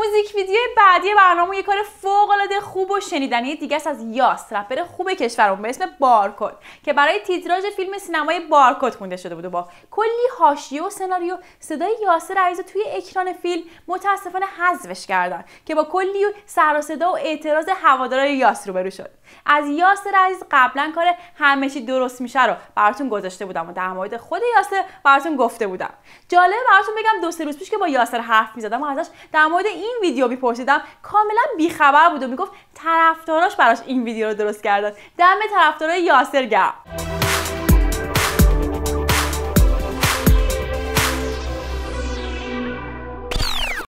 موزیک ویدیو بعدی برنامه یه کار فوق‌العاده خوب و شنیدنی دیگه است از یاس، رپر خوب کشورمون به اسم بارکد که برای تیتراژ فیلم سینمای بارکد خونده شده بود و با کلی حاشیه و سناریو صدای یاسر عزیز توی اکران فیلم متاسفانه حذفش کردن که با کلی سر و صدا و اعتراض هوادارهای یاس روبرو شد. از یاسر عزیز قبلا کار همه چی درست میشه رو براتون گذاشته بودم و در مورد خود یاسر براتون گفته بودم. جالبه براتون بگم 2-3 روز پیش که با یاسر حرف می‌زدم و ازش در مورد این ویدیو میپرسیدم کاملا بیخبر بود و میگفت طرفداراش براش این ویدیو رو درست کردن. دم طرفدارای یاسر گرم.